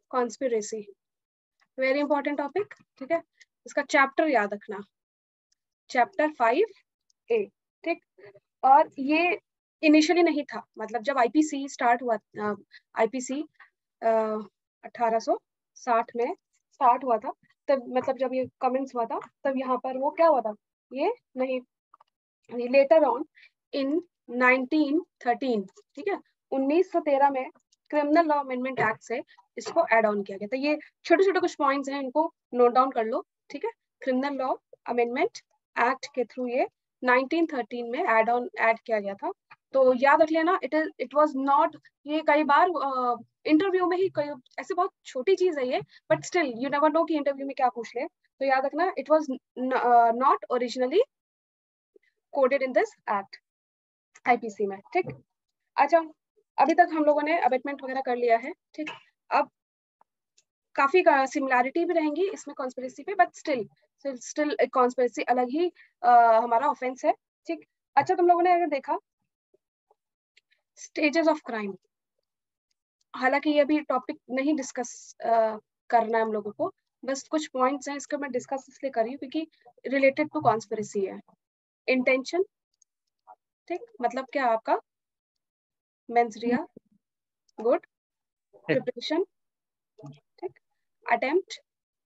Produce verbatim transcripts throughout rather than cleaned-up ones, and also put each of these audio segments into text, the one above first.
Conspiracy, very important topic, ठीक है। इसका चैप्टर याद रखना, चैप्टर फाइव ए, ठीक। और ये इनिशियली नहीं था, मतलब जब आईपीसी स्टार्ट हुआ, आईपीसी अठारह सौ साठ में स्टार्ट हुआ था, तब मतलब जब ये कमेंट्स हुआ था, तब यहाँ पर वो क्या हुआ था, ये नहीं, later on in nineteen thirteen, ठीक है, उन्नीस सौ तेरह में क्रिमिनल लॉ अमेंडमेंट एक्ट से इसको ऐड ऑन किया गया था। ये छोटे छोटे कुछ पॉइंट्स हैं, इनको नोट डाउन कर लो, ठीक है। क्रिमिनल लॉ अमेंडमेंट एक्ट के थ्रू ये नाइनटीन थर्टीन में ऐड ऑन ऐड किया गया था। तो याद रख लेना, it is it was not, ये कई बार इंटरव्यू uh, में ही कई ऐसे बहुत छोटी चीज है ये, but still you never know कि इंटरव्यू में क्या पूछ ले। तो याद रखना, it was not originally coded in this act IPC में, ठीक। अच्छा, अभी तक हम लोगों ने अबेटमेंट वगैरह कर लिया है, ठीक। अब काफी सिमिलैरिटी भी रहेंगी इसमें कॉन्स्पिरेसी पे, बट स्टिल स्टिल कॉन्स्पिरेसी अलग ही uh, हमारा ऑफेंस है, ठीक। अच्छा, तुम लोगों ने अगर देखा स्टेजेस ऑफ क्राइम, हालांकि ये भी टॉपिक नहीं डिस्कस uh, करना है हम लोगों को, बस कुछ पॉइंट्स हैं, इसको मैं डिस्कस इसलिए कर रही हूँ क्योंकि रिलेटेड टू कॉन्स्पिरेसी है। इंटेंशन, ठीक, मतलब क्या आपका मेंस रिया, गुड, प्रिपरेशन, ठीक, अटेम्प्ट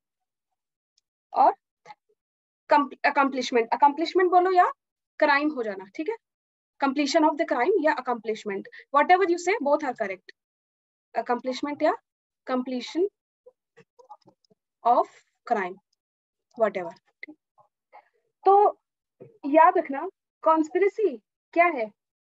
और अकम्प्लिशमेंट, अकम्प्लिशमेंट बोलो या क्राइम हो जाना, ठीक है, कंप्लीशन ऑफ द क्राइम या accomplishment, whatever you say, both are correct, accomplishment या completion of crime, whatever, ठीक। तो याद रखना, कॉन्स्पिरेसी क्या है,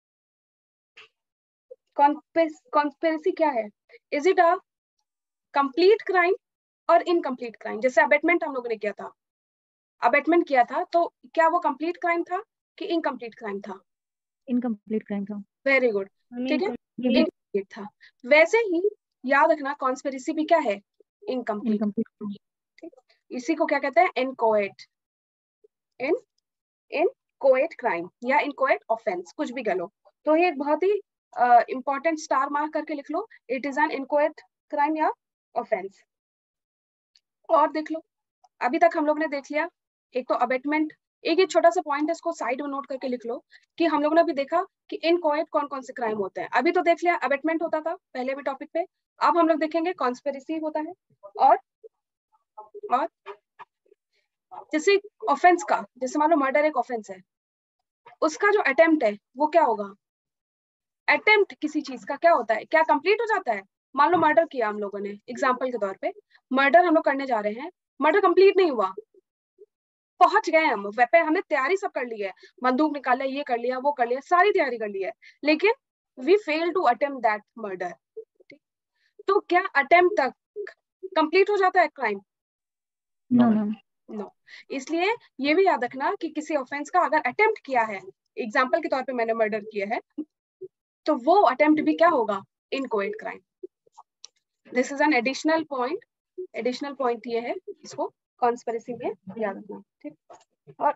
कॉन्स्पिरेसी क्या है, is it a complete crime और इनकम्प्लीट क्राइम। जैसे अबेटमेंट हम लोगों ने किया था, अबेटमेंट किया था, तो क्या वो कंप्लीट क्राइम था कि इनकम्प्लीट क्राइम था? इनकम्प्लीट क्राइम था। वेरी गुड, ठीक है, इनकम्प्लीट था। वैसे ही याद रखना, कॉन्स्पिरेसी भी क्या है, इनकम्प्लीट, ठीक। इसी को क्या कहते हैं, इनकोएट, इन इनकोएट क्राइम या इनकोएट ऑफेंस, कुछ भी कह लो। तो ये एक बहुत ही इंपॉर्टेंट स्टार मार्क करके लिख लो, it is an inchoate crime या ऑफेंस। और देख लो, अभी तक हम लोग ने देख लिया, एक तो अबेटमेंट, एक ये छोटा सा पॉइंट है, इसको साइड में नोट करके लिख लो कि हम लोगों ने अभी देखा कि इनकोएट कौन कौन से क्राइम होते हैं। अभी तो देख लिया अबेटमेंट होता था पहले भी टॉपिक पे, अब हम लोग देखेंगे कॉन्स्पिरेसी होता है, और और जैसे ऑफेंस का, जैसे मान लो मर्डर एक ऑफेंस है, उसका जो अटेम्प्ट है वो क्या होगा, अटेम्प्ट किसी चीज का क्या होता है, क्या कंप्लीट हो जाता है। मान लो मर्डर किया हम लोगों ने, एग्जाम्पल के तौर पे मर्डर हम लोग करने जा रहे हैं, मर्डर कंप्लीट नहीं हुआ, पहुंच गए हम वेपन, हमने तैयारी सब कर ली है, बंदूक निकाला, ये कर लिया, वो कर लिया, सारी तैयारी कर ली है, लेकिन we fail to attempt that murder. तो क्या अटेम्प्ट तक कंप्लीट हो जाता है क्राइम? No no no. इसलिए ये भी याद रखना कि किसी ऑफेंस का अगर अटेम्प्ट किया है, एग्जाम्पल के तौर पे मैंने मर्डर किया है, तो वो अटेम्प्ट भी क्या होगा, inchoate crime. This is an additional point, additional point ये है, इसको कॉन्स्पिरेसी में याद रखना, ठीक। और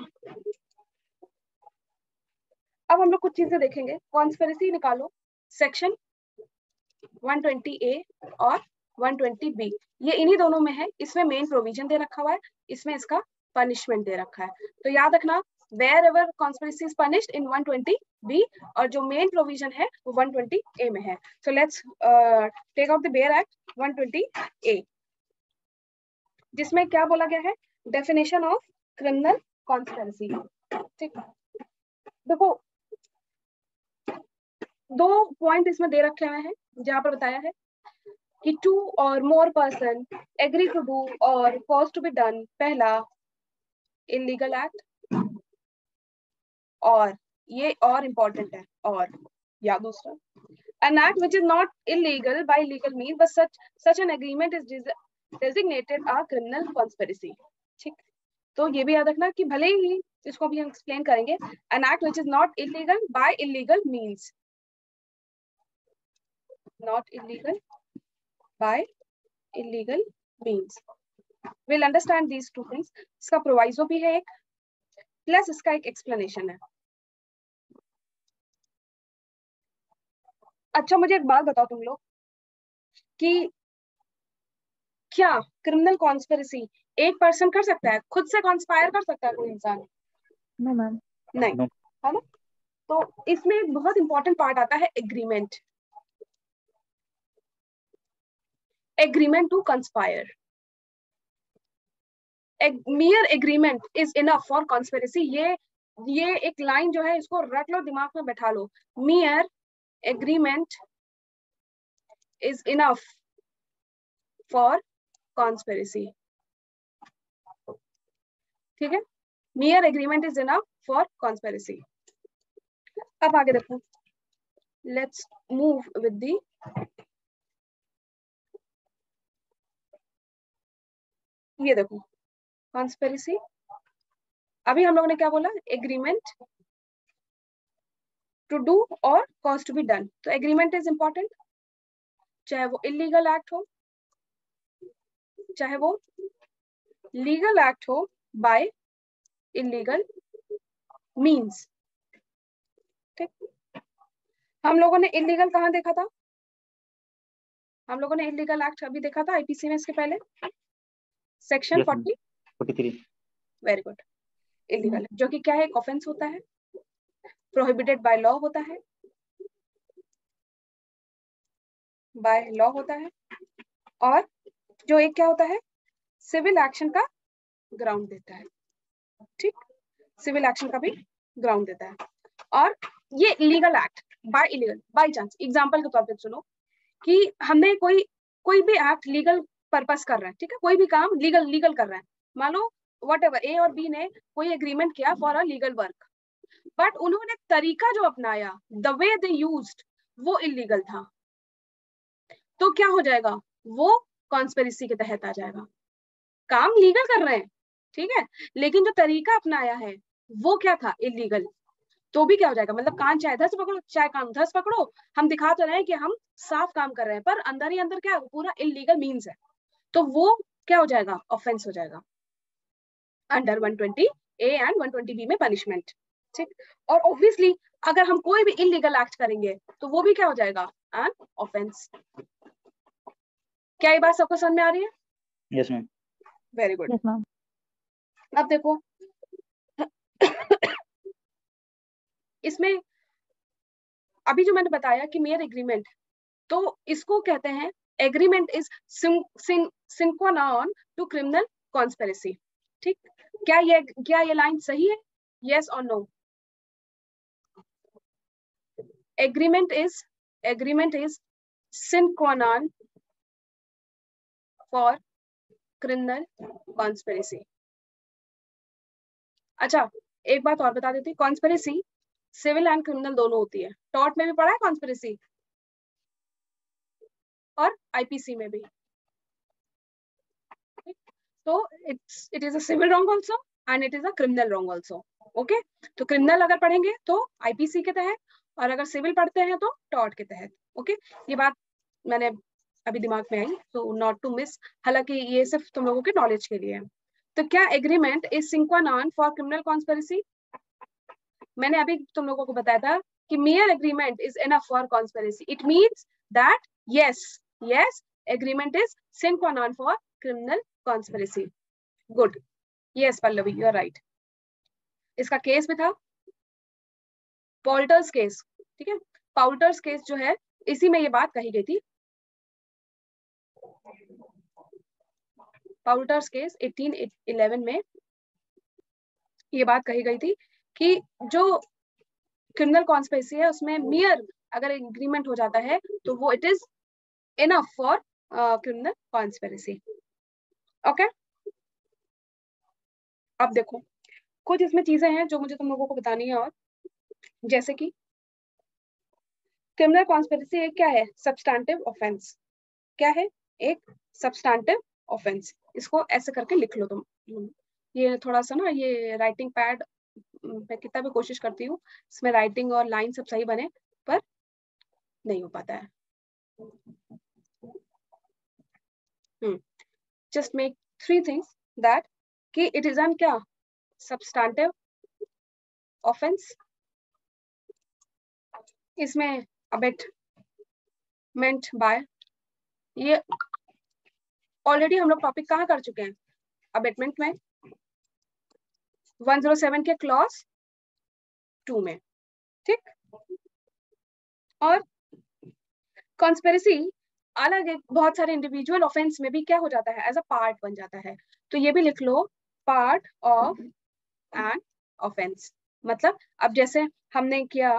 अब हम लोग कुछ चीजें देखेंगे, कॉन्स्पिरेसी निकालो, सेक्शन वन ट्वेंटी ए और वन ट्वेंटी बी, ये इन्हीं दोनों में है, इसमें मेन प्रोविजन दे रखा हुआ है, इसमें इसका पनिशमेंट दे रखा है। तो याद रखना, wherever conspiracy is punished in one twenty B, और जो मेन प्रोविजन है वो वन ट्वेंटी ए में है। So let's take out the bare act one twenty A, जिसमें क्या बोला गया है, डेफिनेशन ऑफ क्रिमिनल कॉन्स्पिरेसी, ठीक। देखो, दो पॉइंट इसमें दे रखे हुए हैं, जहां पर बताया है कि two or more person agree to do or cause to be done, पहला इलीगल एक्ट, और ये और इम्पोर्टेंट है, और या दूसरा an act which is not illegal by legal means but such such an agreement is designated a criminal conspiracy, ठीक। तो ये भी याद रखना कि भले ही इसको भी हम एक्सप्लेन करेंगे, an act which is not illegal by illegal means, not illegal by illegal means, we'll understand these two things। इसका प्रोवाइजो भी है एक, प्लस इसका एक एक्सप्लेनेशन है। अच्छा, मुझे एक बात बताओ तुम लोग कि क्या क्रिमिनल कॉन्स्पिरेसी एक पर्सन कर सकता है, खुद से कॉन्स्पायर कर सकता है कोई इंसान? No ma'am. नहीं, No. है ना? तो इसमें एक बहुत इंपॉर्टेंट पार्ट आता है agreement, agreement to conspire. mere agreement is enough for conspiracy। ये ये एक लाइन जो है इसको रख लो, दिमाग में बैठा लो, mere agreement is enough for conspiracy। ठीक है, mere agreement is enough for conspiracy। अब आगे देखो, let's move with the ये देखो conspiracy। अभी हम लोगों ने क्या बोला, agreement to do or cause to be done. तो एग्रीमेंट इज इंपॉर्टेंट, चाहे वो इलीगल एक्ट हो, चाहे वो लीगल एक्ट हो बाय इलीगल मीन्स। ठीक, हम लोगों ने इलीगल कहाँ देखा था? हम लोगों ने इलीगल एक्ट अभी देखा था आईपीसी में, इसके पहले section forty forty three. Very good. Illegal जो कि क्या है, एक ऑफेंस होता है, प्रोहिबिटेड बाय लॉ होता है, बाय लॉ होता है, और जो एक क्या होता है, सिविल एक्शन का ग्राउंड देता है। ठीक, सिविल एक्शन का भी ग्राउंड देता है। और ये legal act by illegal, by chance example के तौर पे सुनो कि हमने कोई कोई भी एक्ट लीगल पर्पस कर रहे हैं, ठीक है, कोई भी काम लीगल लीगल कर रहे हैं, मान लो वट एवर ए और बी ने कोई एग्रीमेंट किया for a legal work, but उन्होंने तरीका जो अपनाया, द वे दे यूज्ड, वो इलीगल था। तो क्या हो जाएगा, वो कॉन्स्पिरेसी के तहत आ जाएगा। काम लीगल कर रहे हैं, ठीक है, लेकिन जो तरीका अपनाया है वो क्या था, इलीगल। तो भी क्या हो जाएगा, मतलब कान चाहे धस पकड़ो चाहे कान धस पकड़ो, हम दिखा तो रहे हैं कि हम साफ काम कर रहे हैं, पर अंदर ही अंदर क्या है, पूरा इलीगल मीन्स है। तो वो क्या हो जाएगा, ऑफेंस हो जाएगा under one twenty A and one twenty B में पनिशमेंट। ठीक, और ऑब्वियसली अगर हम कोई भी इलीगल एक्ट करेंगे तो वो भी क्या हो जाएगा, एन ऑफेंस। क्या ये बात सबको समझ में आ रही है? Yes ma'am. Very good. Yes ma'am. अब देखो इसमें अभी जो मैंने बताया कि मेयर एग्रीमेंट, तो इसको कहते हैं एग्रीमेंट इज सिंक्रोनॉन टू क्रिमिनल कॉन्स्पिरेसी। ठीक, क्या ये क्या ये लाइन सही है, yes or no? Agreement is agreement is सिंक्रोनॉन फॉर क्रिमिनल कॉन्स्पिरेसी। अच्छा, एक बात और बता देती, कॉन्स्पिरेसी सिविल एंड क्रिमिनल दोनों होती है। टॉर्ट में भी पढ़ा है कॉन्स्पिरेसी, और आईपीसी में भी। तो it's it is a civil wrong also and it is a criminal wrong also. Okay, तो क्रिमिनल अगर पढ़ेंगे तो आईपीसी के तहत, और अगर सिविल पढ़ते हैं तो टॉर्ट के तहत। ओके, ये बात मैंने अभी दिमाग में आई, तो नॉट टू मिस, हालांकि ये सिर्फ तुम लोगों के नॉलेज के लिए है। तो क्या एग्रीमेंट इज सिंक्रोनॉन फॉर क्रिमिनल कॉन्स्पिरेसी? मैंने अभी तुम लोगों को बताया था कि mere agreement is enough for conspiracy. It means that yes, yes, agreement is sine non for criminal conspiracy. Good. Yes, Pallavi, you are right. इसका केस भी था पॉल्टर्स केस। ठीक है, पॉल्टर्स केस जो है इसी में ये बात कही गई थी। पॉल्टर्स केस एटीन इलेवन में ये बात कही गई थी कि जो क्रिमिनल कॉन्स्पिरेसी है उसमें मियर अगर एग्रीमेंट हो जाता है तो वो it is enough for criminal conspiracy. Okay, अब देखो कुछ इसमें चीजें हैं जो मुझे तुम लोगों को बतानी है, और जैसे कि क्रिमिनल कॉन्स्पिरेसी एक क्या है, सब्सटैंटिव ऑफेंस। क्या है, एक सब्सटैंटिव ऑफेंस। इसको ऐसे करके लिख लो तुम। ये थोड़ा सा ना, ये राइटिंग पैड मैं कितना भी कोशिश करती हूँ इसमें राइटिंग और लाइन सब सही बने, पर नहीं हो पाता है। Hmm just make three things that कि इट इज एन क्या, सब्सटैंटिव ऑफेंस। इसमें अबेटमेंट बाय, ये ऑलरेडी हम लोग टॉपिक कहाँ कर चुके हैं, अबेटमेंट में, वन जीरो सेवन के क्लॉज टू में, ठीक। और कॉन्स्पिरेसी अलग एक बहुत सारे इंडिविजुअल ऑफेंस में भी क्या हो जाता है, एज अ पार्ट बन जाता है। तो ये भी लिख लो, पार्ट ऑफ एन ऑफेंस। मतलब अब जैसे हमने किया,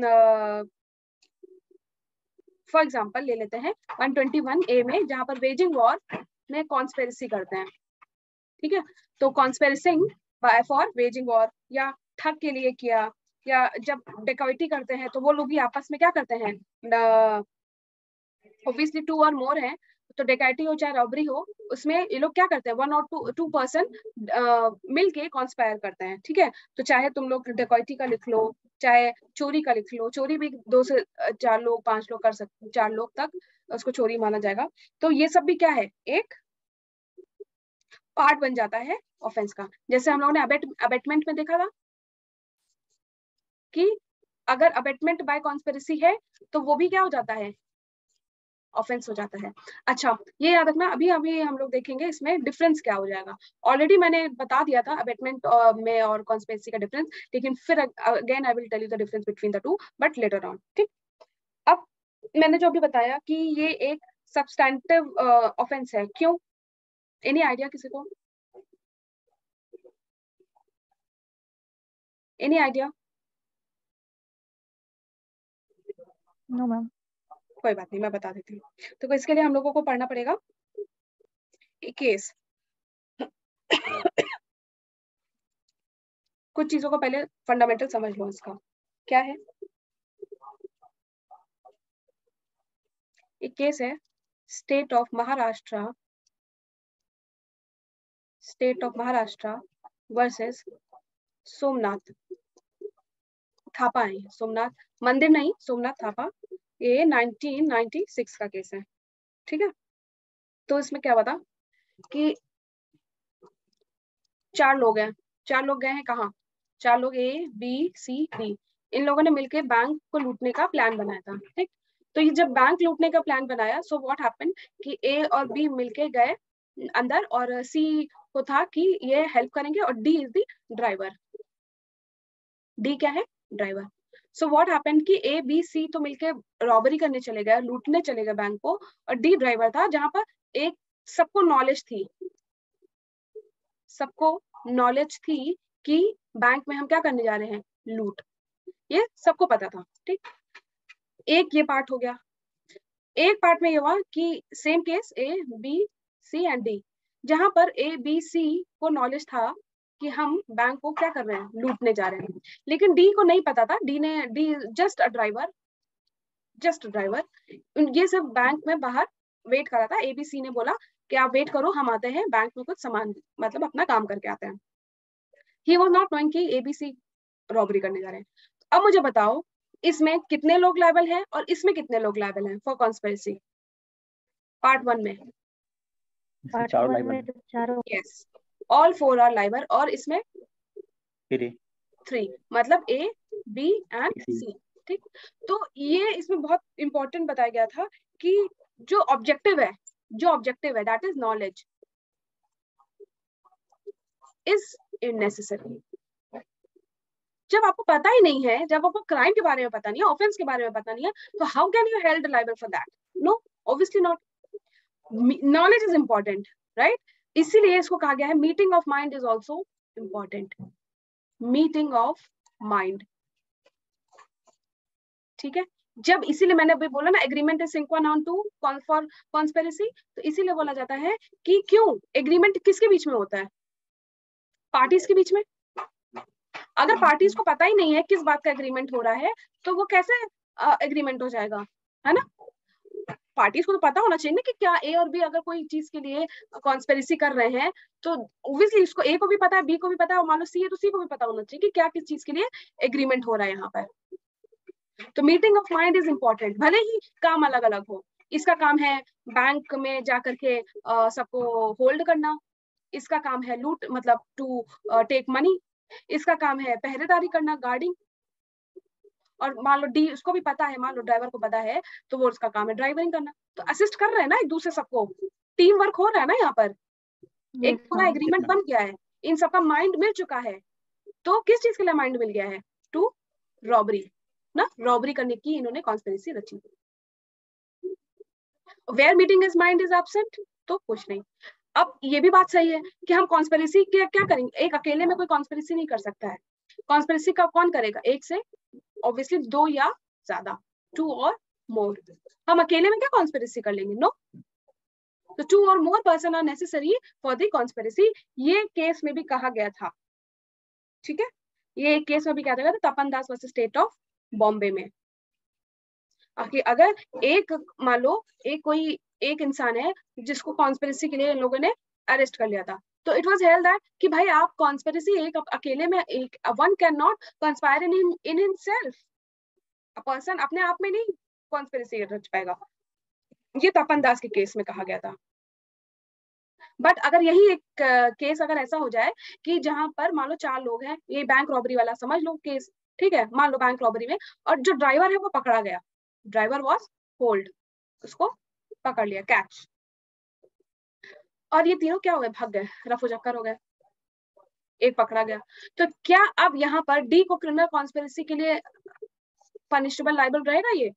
फॉर एग्जांपल ले लेते हैं वन ट्वेंटी वन ए में, जहां पर वेजिंग वॉर में कॉन्स्पिरेसी करते हैं, ठीक है। तो conspiring by for waging war, या ठग के लिए किया, या जब डेकॉइटी करते हैं तो वो लोग भी आपस में क्या करते हैं, ऑब्वियसली टू और मोर है, तो डेकैटी हो चाहे रॉबरी हो, उसमें ये लोग क्या करते हैं, one or two two person मिलके कॉन्स्पायर करते हैं, ठीक है। तो चाहे तुम लोग डेकैटी का लिख लो, चाहे चोरी का लिख लो, चोरी भी दो से चार लोग पांच लोग कर सकते, चार लोग तक उसको चोरी माना जाएगा। तो ये सब भी क्या है, एक पार्ट बन जाता है ऑफेंस का। जैसे हम लोगों ने अबेट अबेटमेंट में देखा था कि अगर अबेटमेंट बाय कॉन्स्पिरेसी है तो वो भी क्या हो जाता है, ऑफेंस हो जाता है। अच्छा ये याद रखना, अभी अभी हम लोग देखेंगे इसमें डिफरेंस क्या हो जाएगा। ऑलरेडी मैंने बता दिया था अबेटमेंट में और कॉन्स्पिरेसी का डिफरेंस, लेकिन फिर again I will tell you the difference between the two but later on, ठीक। अब मैंने जो अभी बताया कि ये एक सब्सटैंटिव ऑफेंस है, क्यों, एनी आइडिया किसी को, एनी आइडिया? No ma'am. कोई बात नहीं, मैं बता देती हूँ। तो इसके लिए हम लोगों को पढ़ना पड़ेगा केस। कुछ चीजों को पहले फंडामेंटल समझ लो, इसका क्या है। एक केस है state of Maharashtra, state of Maharashtra versus Somnath Thapa है, सोमनाथ मंदिर नहीं, सोमनाथ थापा। ये नाइनटीन नाइंटी सिक्स का केस है, ठीक है। तो इसमें क्या बता कि चार लोग हैं, चार लोग गए हैं कहाँ, चार लोग ए बी सी डी, इन लोगों ने मिलकर बैंक को लूटने का प्लान बनाया था, ठीक। तो ये जब बैंक लूटने का प्लान बनाया, सो व्हाट हैपेंड कि ए और बी मिलके गए अंदर, और सी को था कि ये हेल्प करेंगे, और D is the driver. D क्या है, ड्राइवर। सो व्हाट हैपेंड कि ए बी सी तो मिलके रॉबरी करने चले गए, लूटने चले गए बैंक को, और डी ड्राइवर था, जहां पर एक सबको नॉलेज थी, सबको नॉलेज थी कि बैंक में हम क्या करने जा रहे हैं, लूट, ये सबको पता था, ठीक। एक ये पार्ट हो गया। एक पार्ट में ये हुआ कि same case A B C and D, जहां पर ए बी सी को नॉलेज था कि हम बैंक को क्या कर रहे हैं, लूटने जा रहे हैं, लेकिन डी को नहीं पता था, डी ने D just a driver, just driver, ये सब बैंक में बाहर वेट कर रहा था। एबीसी ने बोला कि आप वेट करो, हम आते हैं, बैंक में कुछ सामान मतलब अपना काम करके आते हैं। ही वाज नॉट नोइंग कि एबीसी रॉबरी करने जा रहे हैं। अब मुझे बताओ इसमें कितने लोग लायबल हैं और इसमें कितने लोग लायबल हैं फॉर कॉन्स्पिरेसी, पार्ट वन में पार्ट वन में तो चारों, yes all four are liable, और इसमें थ्री थ्री, मतलब ए बी एंड सी, ठीक। तो ये इसमें बहुत इंपॉर्टेंट बताया गया था कि जो ऑब्जेक्टिव है, जो ऑब्जेक्टिव है that is knowledge is unnecessary. जब आपको पता ही नहीं है, जब आपको क्राइम के बारे में पता नहीं है, ऑफेंस के बारे में पता नहीं है, तो how can you held liable for that, no obviously not. Knowledge is important, right, इसीलिए इसको कहा गया है meeting of mind is also important, meeting of mind, ठीक है। जब इसीलिए मैंने अभी बोला ना agreement is sine qua non to for conspiracy, तो इसीलिए बोला जाता है कि क्यों एग्रीमेंट किसके बीच में होता है, पार्टीज के बीच में। अगर पार्टीज को पता ही नहीं है किस बात का एग्रीमेंट हो रहा है, तो वो कैसे एग्रीमेंट हो जाएगा, है ना। पार्टीज को तो पता होना चाहिए ना कि क्या ए और बी अगर कोई चीज के लिए कॉन्स्पिरेसी कर रहे हैं, तो ऑब्वियसली इसको ए को भी पता है, बी को भी पता है, और मान लो सी है तो सी को भी पता होना चाहिए कि क्या किस चीज के लिए एग्रीमेंट हो रहा है यहाँ पर। तो meeting of mind is important, भले ही काम अलग अलग हो। इसका काम है बैंक में जाकर के uh, सबको होल्ड करना, इसका काम है लूट मतलब टू टेक मनी, इसका काम है पहरेदारी करना, गार्डिंग, और मान लो डी उसको भी पता है, मान लो ड्राइवर को पता है, तो वो उसका काम है ड्राइवरिंग करना। तो असिस्ट कर रहे हैं ना एक दूसरे सबको, टीम वर्क हो रहा है ना यहाँ पर, yes, एक पूरा ma'am. एग्रीमेंट बन गया है, इन सबका माइंड मिल चुका है। तो किस चीज के लिए माइंड मिल गया है? टू रॉबरी ना, रॉबरी करने की इन्होंने कॉन्स्पिरेसी रची। Where meeting is mind is absent, तो कुछ नहीं। अब ये भी बात सही है कि हम कॉन्स्पिरेसी क्या क्या करेंगे, एक अकेले में कोई कॉन्स्पिरेसी नहीं कर सकता है। कॉन्स्पिरेसी का कौन करेगा? एक से ऑब्वियसली दो या ज्यादा, टू और मोर। हम अकेले में क्या कॉन्स्पिरेसी कर लेंगे? नो। तो two or more person are necessary for the conspiracy, ये केस में भी कहा गया था। ठीक है, ये एक केस में भी क्या था, Tapan Das versus state of Bombay में। अगर एक मान लो एक कोई एक इंसान है जिसको कॉन्स्पिरेसी के लिए इन लोगों ने अरेस्ट कर लिया था, तो इट वाज हेल्ड दैट कि भाई आप कॉन्स्पिरेसी एक अकेले में, एक one can not conspire in in himself, a person अपने आप में नहीं कॉन्स्पिरेसी रच पाएगा। ये तपन दास के केस में कहा गया था। बट अगर यही एक केस अगर ऐसा हो जाए कि जहां पर मान लो चार लोग हैं, ये बैंक रॉबरी वाला समझ लो केस, ठीक है, मान लो बैंक रॉबरी में, और जो ड्राइवर है वो पकड़ा गया, ड्राइवर वाज होल्ड, उसको पकड़ लिया, कैच, और ये तीनों क्या हो गए? भाग गए, रफू चक्कर हो गए, एक पकड़ा गया। तो क्या अब यहाँ पर डी को क्रिमिनल कॉन्स्पिरेसी के लिए पनिशेबल लायबल रहेगा ये?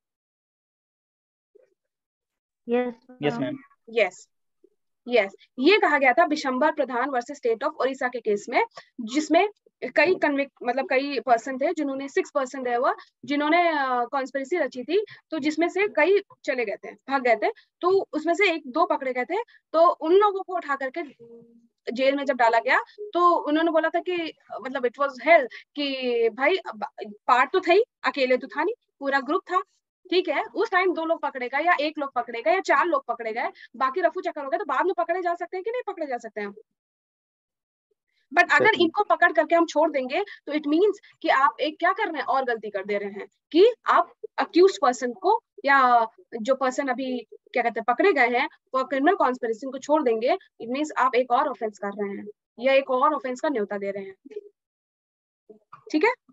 Yes, yes ma'am. Ma'am. Yes yes ये कहा गया था Bishambar Pradhan versus state of Odisha के केस में, जिसमें कई कन्विक्ट मतलब कई पर्सन थे जिन्होंने, सिक्स पर्सन है वो जिन्होंने कॉन्स्पिरेसी रची थी, तो जिसमें से कई चले गए थे, भाग गए थे, तो उसमें से एक दो पकड़े गए थे। तो उन लोगों को उठा करके जेल में जब डाला गया तो उन्होंने बोला था कि मतलब इट वाज हेल कि भाई पार्ट तो थे ही, अकेले तो था नहीं, पूरा ग्रुप था, ठीक है। उस टाइम दो लोग पकड़े गए या एक लोग पकड़े गए या चार लोग पकड़े गए, बाकी रफू चक्कर हो गए, तो बाद में पकड़े जा सकते हैं कि नहीं पकड़े जा सकते हैं? बट अगर इनको पकड़ करके हम छोड़ देंगे तो इट मींस कि आप एक क्या कर रहे हैं, और गलती कर दे रहे हैं कि आप अक्यूज पर्सन को या जो पर्सन अभी क्या कहते हैं पकड़े गए हैं वो क्रिमिनल कॉन्स्पिरेसी को छोड़ देंगे, इट मींस आप एक और ऑफेंस कर रहे हैं या एक और ऑफेंस का न्योता दे रहे हैं। ठीक है,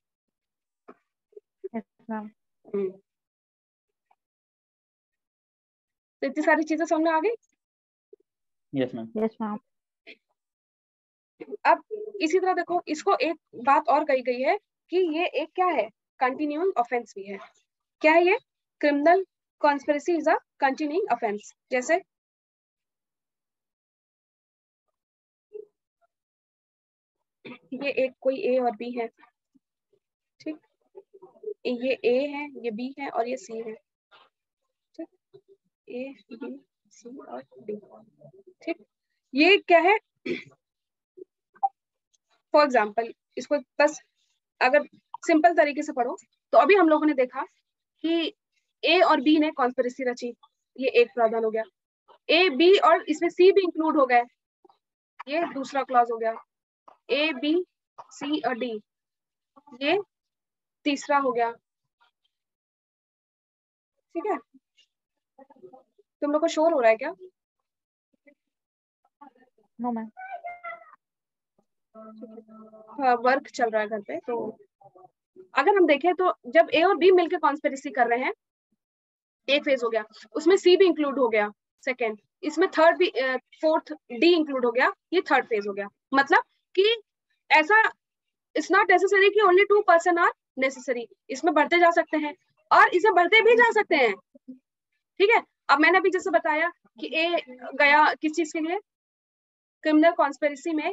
Yes, ma'am. तो इतनी सारी चीजें समझ आ गई। Yes ma'am. Yes, ma'am. अब इसी तरह देखो, इसको एक बात और कही गई है कि ये एक क्या है, कंटिन्यूइंग ऑफेंस भी है। क्या है ये? Criminal conspiracy is a continuing offence. जैसे ये एक कोई ए और बी है, ठीक, ये ए है, ये बी है और ये सी है, ठीक, ए बी सी और डी, ठीक। ये क्या है? फॉर एग्जाम्पल इसको बस अगर सिंपल तरीके से पढ़ो तो अभी हम लोगों ने देखा कि ए और बी ने कॉन्स्पिरेसी रची, ये एक प्रावधान हो गया। ए बी और इसमें सी भी इंक्लूड हो गए, ये दूसरा क्लॉज हो गया। ए बी सी और डी, ये तीसरा हो गया। ठीक है, तुम लोग को शोर हो रहा है क्या? No, ma'am. वर्क चल रहा है घर पे। तो अगर हम देखें तो जब ए और बी मिलकर कॉन्स्पिरेसी कर रहे हैं, एक फेज हो गया, उसमें सी भी इंक्लूड हो गया, सेकेंड, इसमें थर्ड भी, फोर्थ डी इंक्लूड हो गया, ये थर्ड फेज हो गया। मतलब कि ऐसा इट्स नॉट नेसेसरी कि only two person are necessary, इसमें बढ़ते जा सकते हैं और इसमें बढ़ते भी जा सकते हैं। ठीक है, अब मैंने अभी जैसे बताया कि ए गया किस चीज के लिए, क्रिमिनल कॉन्स्पिरेसी में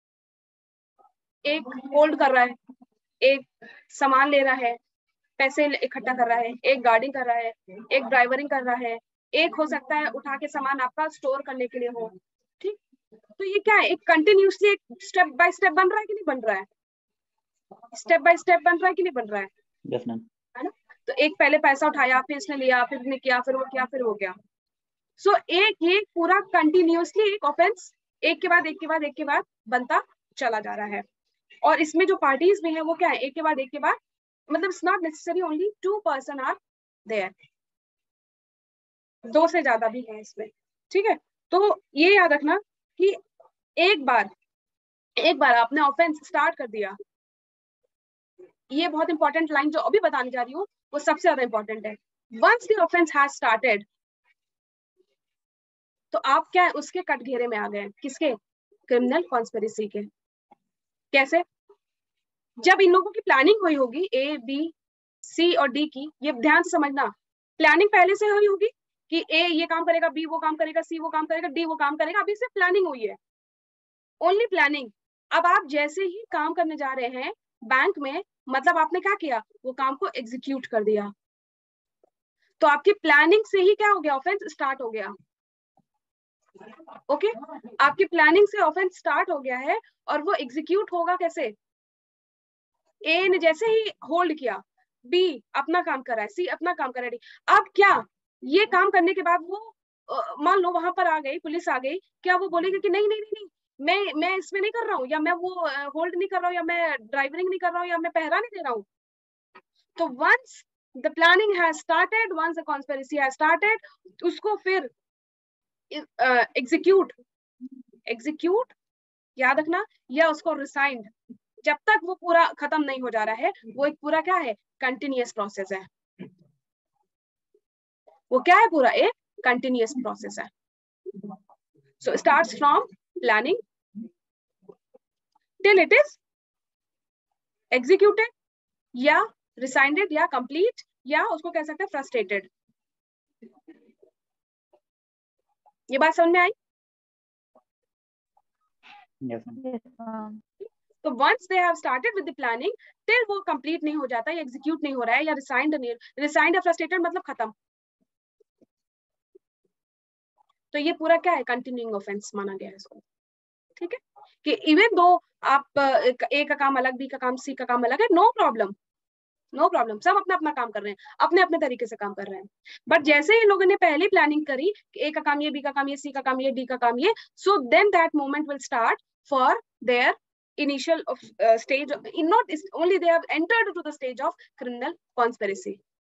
एक होल्ड कर रहा है, एक सामान ले रहा है, पैसे इकट्ठा कर रहा है, एक गाड़ी कर रहा है, एक ड्राइवरिंग कर रहा है, एक हो सकता है उठा के सामान आपका स्टोर करने के लिए हो। ठीक, तो ये क्या है, एक कंटिन्यूसली एक स्टेप बाय स्टेप बन रहा है कि नहीं बन रहा है? स्टेप बाय स्टेप बन रहा है कि नहीं बन रहा है? Yes ma'am. है ना? तो एक पहले पैसा उठाया, फिर इसने लिया, फिर इसने किया, फिर वो किया, फिर वो गया। सो so, एक ये पूरा कंटिन्यूसली एक ऑफेंस एक के बाद एक के बाद एक के बाद बनता चला जा रहा है। और इसमें जो पार्टीज भी है वो क्या है, एक के बाद एक के बाद, मतलब it's not necessary only two person are there, दो से ज्यादा भी है इसमें। ठीक है, तो ये याद रखना कि एक बार एक बार आपने ऑफेंस स्टार्ट कर दिया, ये बहुत इंपॉर्टेंट लाइन जो अभी बताने जा रही हूँ वो सबसे ज्यादा इंपॉर्टेंट है। Once the offence has started, तो आप क्या है उसके कटघेरे में आ गए, किसके, क्रिमिनल कॉन्स्पिरेसी के। कैसे, जब इन लोगों की प्लानिंग हुई होगी ए बी सी और डी की, ये ध्यान से समझना, प्लानिंग पहले से हुई होगी कि ए ये काम करेगा, बी वो काम करेगा, सी वो काम करेगा, डी वो काम करेगा, अभी सिर्फ प्लानिंग हुई है, ओनली प्लानिंग। अब आप जैसे ही काम करने जा रहे हैं बैंक में, मतलब आपने क्या किया, वो काम को एग्जीक्यूट कर दिया, तो आपकी प्लानिंग से ही क्या हो गया, ऑफेंस स्टार्ट हो गया। Okay okay? आपकी प्लानिंग से ऑफेंस स्टार्ट हो गया है, और वो एग्जीक्यूट होगा कैसे, ए ने जैसे ही होल्ड किया, बी अपना काम कर रहा है, सी अपना काम कर रहा है, अब क्या ये काम करने के बाद वो मान लो वहां पर आ गई, पुलिस आ गई, क्या वो बोलेगी कि नहीं नहीं नहीं नहीं मैं मैं इसमें नहीं कर रहा हूँ, या मैं वो होल्ड नहीं कर रहा हूँ, या मैं ड्राइवरिंग नहीं कर रहा हूँ, या मैं पहरा नहीं दे रहा हूँ। तो once the planning has started, once the conspiracy has started, उसको फिर एग्जीक्यूट uh, एग्जीक्यूट याद रखना, या उसको रिसाइंड, जब तक वो पूरा खत्म नहीं हो जा रहा है, वो एक पूरा क्या है, कंटिन्यूअस प्रोसेस है। वो क्या है, पूरा एक कंटिन्यूअस प्रोसेस है। So starts from planning till it is executed, या रिसाइंडेड, या कंप्लीट, या उसको कह सकते हैं फ्रस्ट्रेटेड। ये बात समझ में आई? Yes, ma'am. Yes, ma'am. तो once they have started with the planning, टिल वो कंप्लीट नहीं हो जाता, या एग्जीक्यूट नहीं हो रहा है, या रिसाइंड नहीं, रिसाइंड या फ्रस्ट्रेटेड मतलब खत्म, तो ये पूरा क्या है, कंटिन्यूइंग ऑफेंस माना गया है इसको। ठीक है, कि इवन दो आप ए का काम अलग, बी का काम, सी का काम अलग है, नो प्रॉब्लम, नो प्रॉब्लम, सब अपना अपना काम कर रहे हैं, अपने अपने तरीके से काम कर रहे हैं। बट जैसे ही लोगों ने पहले प्लानिंग करी कि ए का काम ये, बी का काम ये, सी का काम ये, डी का काम ये, so then that moment will start for their initial of uh, stage of, in not is only they have entered to the stage of criminal conspiracy.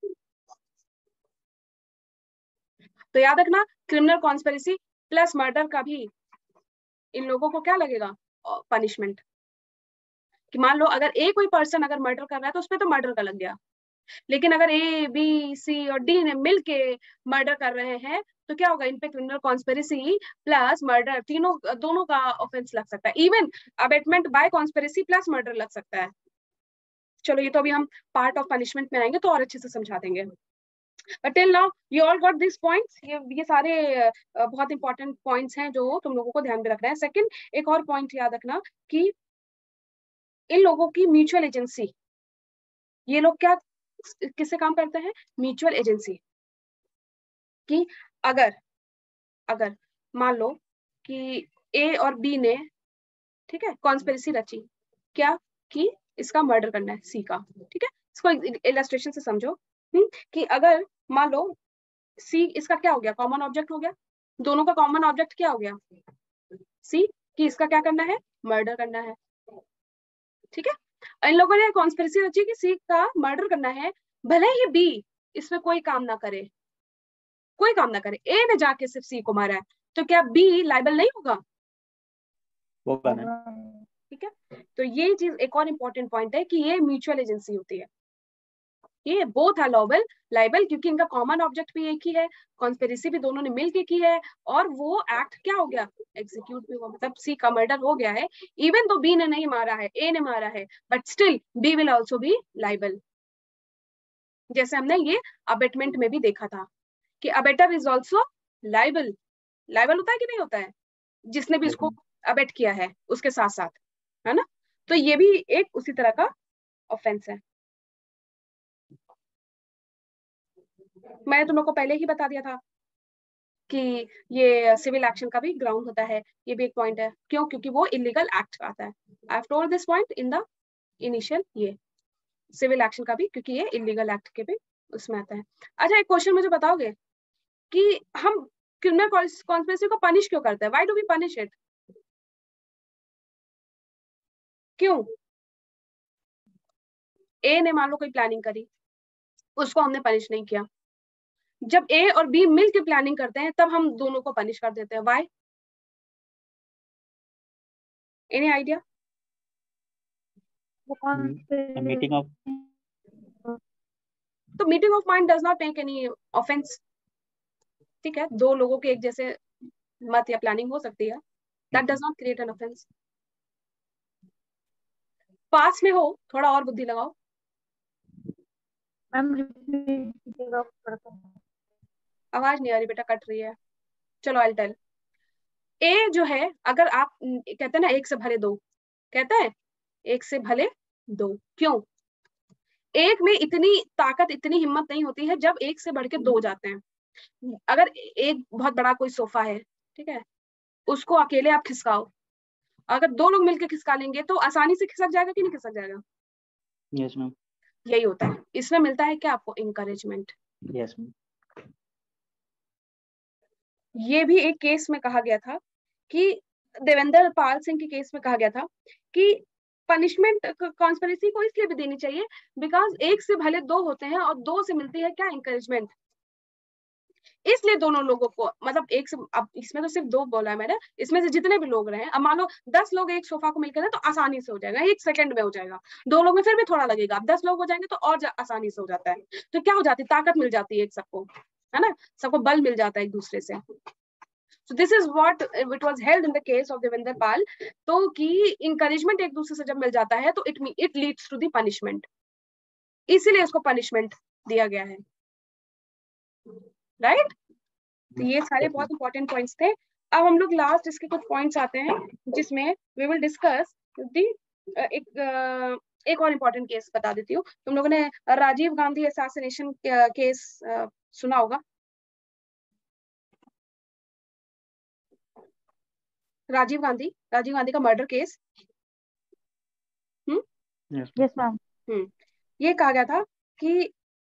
तो याद रखना, क्रिमिनल कॉन्स्पिरेसी प्लस मर्डर का भी इन लोगों को क्या लगेगा, पनिशमेंट। कि मान लो अगर ए कोई पर्सन अगर मर्डर कर रहा है तो उसपे तो मर्डर का लग गया, लेकिन अगर ए बी सी और डी ने मिलके मर्डर कर रहे हैं तो क्या होगा, इन पे क्रिमिनल कॉन्स्पिरेसी प्लस मर्डर, तीनों दोनों का ऑफेंस लग सकता है, even abetment by conspiracy plus murder लग सकता है। चलो ये तो अभी हम पार्ट ऑफ पनिशमेंट में आएंगे तो और अच्छे से समझा देंगे। But till now you all got this points, ये ये सारे uh, बहुत इंपॉर्टेंट पॉइंट्स हैं जो तुम लोगों को ध्यान में रखना है। सेकंड, एक और पॉइंट याद रखना कि इन लोगों की म्यूचुअल एजेंसी, ये लोग क्या किससे काम करते हैं, म्यूचुअल एजेंसी। कि अगर अगर मान लो कि ए और बी ने, ठीक है, कॉन्स्पिरेसी रची, क्या कि इसका मर्डर करना है सी का, ठीक है, इसको इलस्ट्रेशन से समझो। हुँ? कि अगर मान लो सी इसका क्या हो गया, कॉमन ऑब्जेक्ट हो गया, दोनों का कॉमन ऑब्जेक्ट क्या हो गया, सी, कि इसका क्या करना है, मर्डर करना है। ठीक है, इन लोगों ने कॉन्स्पिरेसी रची कि सी का मर्डर करना है, भले ही बी इसमें कोई काम ना करे, कोई काम ना करे, ए ने जाके सिर्फ सी को मारा है, तो क्या बी लाइबल नहीं होगा? होगा मैम। ठीक है, तो ये चीज एक और इम्पोर्टेंट पॉइंट है कि ये म्यूचुअल एजेंसी होती है, ये बोथ है लाइबल लाइबल क्योंकि इनका कॉमन ऑब्जेक्ट भी एक ही है, कॉन्स्पिरेसी भी दोनों ने मिलके की है, और वो एक्ट क्या हो गया, एग्जीक्यूट भी हुआ, मतलब सी का मर्डर हो गया है, इवन तो बी ने नहीं मारा है, ए ने मारा है, but still B will also be liable. जैसे हमने ये अबेटमेंट में भी देखा था कि abettor is also liable, liable होता है कि नहीं होता है, जिसने भी इसको अबेट किया है उसके साथ साथ, है ना। तो ये भी एक उसी तरह का ऑफेंस है। मैंने तुम लोग को पहले ही बता दिया था कि ये सिविल एक्शन का भी ग्राउंड होता है, ये भी एक पॉइंट है। क्यों? क्योंकि वो इलीगल एक्ट आता है। I have told this point in the initial, ये सिविल एक्शन का भी, क्योंकि ये इलीगल एक्ट के भी उसमें आता है। अच्छा, एक क्वेश्चन मुझे बताओगे कि हम क्रिमिनल कॉन्स्पिरेसी को पनिश क्यों करते हैं? Why do we punish it? क्यों? ए ने मान लो कोई प्लानिंग करी, उसको हमने पनिश नहीं किया, जब ए और बी मिलकर प्लानिंग करते हैं तब हम दोनों को पनिश कर देते हैं। Why? Any idea? Meeting of तो meeting of mind does not make any offence. ठीक है, दो लोगों के एक जैसे हिम्मत या प्लानिंग हो सकती है, that does not create an offence. पास में हो, थोड़ा और बुद्धि लगाओ। मैम रिपीट कीजिएगा थोड़ा सा। आवाज नहीं आ रही बेटा, कट रही है। चलो आई टेल। ए जो है, अगर आप कहते हैं ना एक से भले दो, कहते हैं एक से भले दो, क्यों? एक में इतनी ताकत, इतनी हिम्मत नहीं होती है जब एक से बढ़ के दो जाते हैं। अगर एक बहुत बड़ा कोई सोफा है, ठीक है, उसको अकेले आप खिसकाओ, अगर दो लोग मिलकर खिसका लेंगे तो आसानी से खिसक जाएगा कि नहीं खिसक जाएगा? Yes ma'am. यही होता है, इसमें मिलता है क्या आपको? इंकरेजमेंट। Yes ma'am. ये भी एक केस में कहा गया था कि देवेंद्र पाल सिंह के केस में कहा गया था कि पनिशमेंट कॉन्स्पिरेसी को इसलिए भी देनी चाहिए बिकॉज एक से भले दो होते हैं और दो से मिलती है क्या? इंकरेजमेंट। इसलिए दोनों लोगों को, मतलब एक से, अब इसमें तो सिर्फ दो बोला है मैंने, इसमें से जितने भी लोग रहे, अब मान लो दस लोग एक सोफा को मिलकर तो आसानी से हो जाएगा, एक सेकंड में हो जाएगा। दो लोग में फिर भी थोड़ा लगेगा, अब दस लोग हो जाएंगे तो और आसानी से हो जाता है। तो क्या हो जाती है? ताकत मिल जाती है एक सबको, है ना, सबको बल मिल जाता है एक दूसरे से। So this is what it was held in the case of Devinder Pal. तो कि encouragement एक दूसरे से जब मिल जाता है तो it it leads to the punishment, इसीलिए इसको punishment दिया गया है, राइट? तो ये सारे बहुत इंपॉर्टेंट पॉइंट्स थे। अब हम लोग लास्ट इसके कुछ पॉइंट्स आते हैं जिसमें वी विल डिस्कस दी एक एक और इम्पोर्टेंट केस बता देती हूँ। तुम लोगों ने राजीव गांधी असैसिनेशन केस सुना होगा। राजीव गांधी राजीव गांधी का murder case. Hmm yes ma'am. Hmm ये कहा गया था कि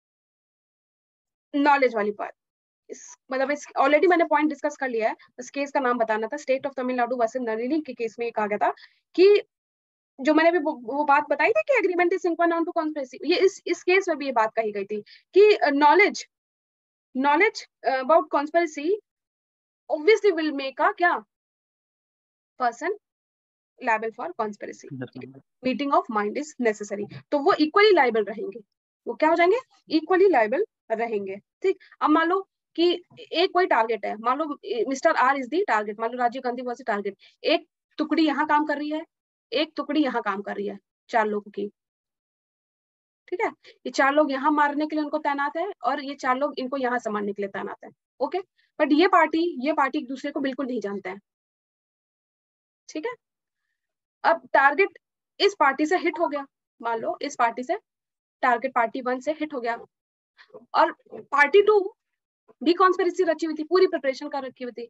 नॉलेज वाली बात, इस मतलब इस ऑलरेडी मैंने पॉइंट डिस्कस कर लिया है। इस केस का नाम बताना था, state of Tamil Nadu versus Nalini के केस में ये कहा गया था कि जो मैंने भी वो, वो बात बताई थी कि agreement is sine qua non to conspiracy, ये इस इस केस में भी ये बात कही गई थी कि knowledge knowledge about conspiracy obviously will make a क्या person liable for conspiracy. Meeting of mind is necessary, तो वो इक्वली लायबल रहेंगे। वो क्या हो जाएंगे? इक्वली लायबल रहेंगे। ठीक, अब मान लो कि एक कोई टारगेट है, मान लो mister R is the target, मान लो Rajiv Gandhi was the target. एक टुकड़ी यहाँ काम कर रही है, एक टुकड़ी यहाँ काम कर रही है, चार लोगों की। ठीक है, ये चार लोग यहाँ मारने के लिए उनको तैनात है और ये चार लोग इनको यहाँ संभालने के लिए तैनात है। ओके, बट ये पार्टी ये पार्टी एक दूसरे को बिल्कुल नहीं जानते हैं। ठीक है, अब टारगेट इस पार्टी से हिट हो गया, मान लो इस पार्टी से टारगेट पार्टी वन से हिट हो गया और पार्टी टू भी कॉन्स्पिरेसी रची हुई थी, पूरी प्रिपरेशन कर रखी हुई थी।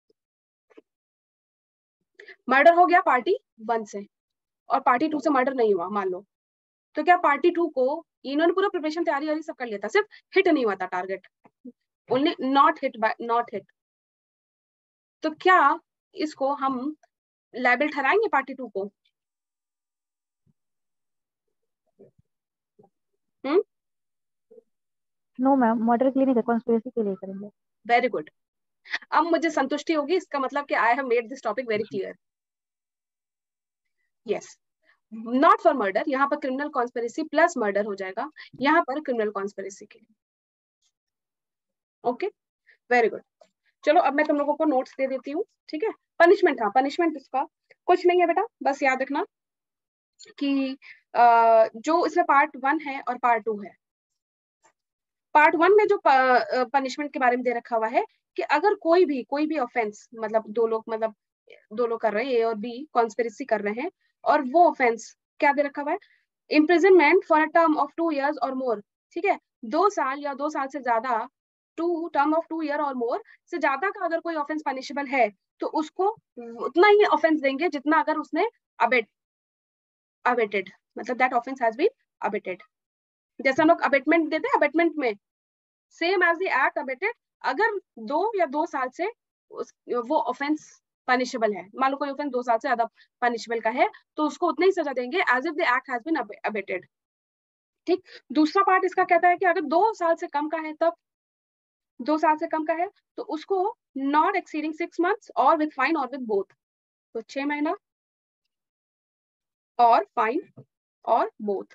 मर्डर हो गया पार्टी वन से और पार्टी टू से मर्डर नहीं हुआ मान लो, तो क्या पार्टी टू को, इन्होंने पूरा प्रिपरेशन तैयारी वारी सब कर लिया था, सिर्फ हिट नहीं हुआ था target, only not hit by not hit. तो क्या इसको हम लायबल ठहराएंगे पार्टी टू को? हम्म नो मैम, मर्डर के लिए नहीं, कॉन्स्पिरेसी के लिए करेंगे। वेरी गुड, अब मुझे संतुष्टि होगी, इसका मतलब कि I have made this topic very clear. Yes, not for murder, यहाँ पर क्रिमिनल कॉन्स्पिरेसी प्लस मर्डर हो जाएगा, यहाँ पर क्रिमिनल कॉन्स्पिरेसी के लिए। Okay, very good. चलो अब मैं तुम लोगों को नोट्स दे देती हूँ। ठीक है, पनिशमेंट, हाँ पनिशमेंट इसका कुछ नहीं है बेटा, बस याद रखना कि आ, जो इसमें पार्ट वन है और पार्ट टू है। पार्ट वन में जो पनिशमेंट के बारे में दे रखा हुआ है कि अगर कोई भी कोई भी ऑफेंस, मतलब दो लोग मतलब दो लोग कर रहे हैं, ए और बी कॉन्स्पिरेसी कर रहे हैं, और वो ऑफेंस क्या दे रखा हुआ है? Imprisonment for a term of two years or more. ठीक है, दो साल या दो साल से ज्यादा, two term of two year or more से ज्यादा का अगर कोई ऑफेंस पनिशेबल है तो उसको उतना ही ऑफेंस देंगे जितना अगर उसने अबेट अबेटेड, मतलब that offence has been abetted. जैसे हम लोग अबेटमेंट देते हैं, अबेटमेंट में same as the act abetted, अगर दो या दो साल से उस, वो ऑफेंस पनिशेबल है, मान लो कोई ऑफेंस दो साल से ज्यादा पनिशेबल का है तो उसको उतना ही सजा देंगे as if the act has been abetted. ठीक, दूसरा पार्ट इसका कहता है कि अगर दो साल से कम का है, तब दो साल से कम का है तो उसको not exceeding six months or with fine or with both, तो छह महीना और फाइन और बोथ।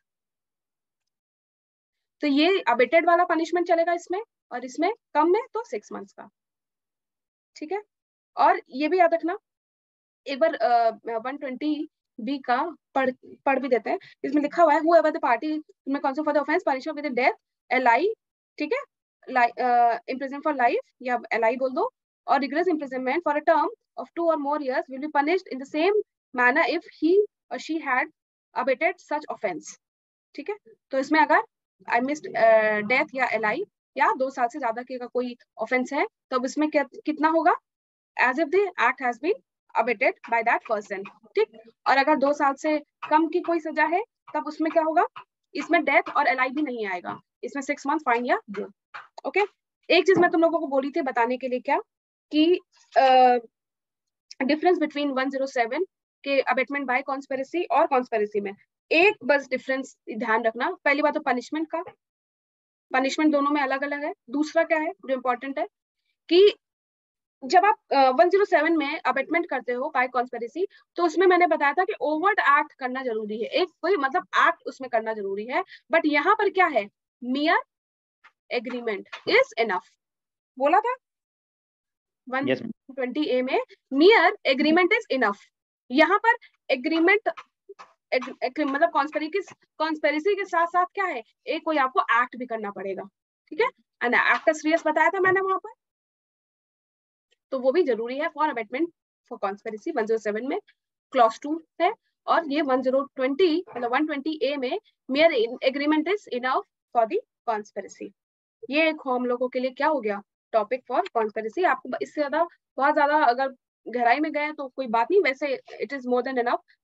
तो ये अबेटेड वाला पनिशमेंट चलेगा इसमें, और इसमें कम में तो सिक्स मंथ्स का। ठीक है, और ये भी याद रखना, एक बार वन ट्वेंटी बी का पढ़ पढ़ भी देते हैं। इसमें लिखा हुआ है हु एवर द पार्टी में concept for the offence punishment with death LI, ठीक है, इम्प्रिजन फॉर लाइफ या एलआई बोल दो, और rigorous imprisonment for a term of two or more years will be punished in the same manner if he or she had abetted such offence, ठीक है। तो इसमें अगर आई मिस्ड डेथ या एलआई या दो साल से ज्यादा के का कोई ऑफेंस है तो अब इसमें क्या कितना होगा, as if the act has been abetted by that person, ठीक। और अगर दो साल से कम की कोई सजा है तब उसमें क्या होगा, इसमें डेथ और एलआई भी नहीं आएगा, इसमें सिक्स मंथ फाइन या जेल, ओके। एक चीज मैं तुम लोगों को बोली थी बताने के लिए, क्या कि difference between one zero seven के अबेटमेंट बाय कॉन्स्पिरेसी और कॉन्स्पिरेसी में एक बस डिफरेंस ध्यान रखना। पहली बात तो पनिशमेंट का, पनिशमेंट दोनों में अलग अलग है। दूसरा क्या है जो इंपॉर्टेंट है कि जब आप वन जीरो सेवन में अबेटमेंट करते हो बाय कॉन्स्पिरेसी तो उसमें मैंने बताया था कि ओवर्ट एक्ट करना जरूरी है, एक कोई मतलब एक्ट उसमें करना जरूरी है। बट यहाँ पर क्या है, मियर एग्रीमेंट इज इनफ, बोला था वन ट्वेंटी ए में मियर एग्रीमेंट इज इनफ। यहाँ पर एग्रीमेंट मतलब कॉन्स्पिरेसी कॉन्स्पिरेसी के साथ साथ क्या है, एक कोई आपको एक्ट भी करना पड़ेगा, ठीक है। एंड एक्ट सीरियस बताया था मैंने वहां पर, तो वो भी जरूरी है for abetment for conspiracy one zero seven में क्लॉज टू है। और ये वन जीरो ट्वेंटी मतलब वन ट्वेंटी ए में mere agreement is enough for the conspiracy. ये एक हम लोगों के लिए क्या हो गया, टॉपिक फॉर कॉन्स्पिरेसी। आपको इससे ज्यादा बहुत ज्यादा अगर गहराई में गए तो कोई बात नहीं, वैसे it is more than enough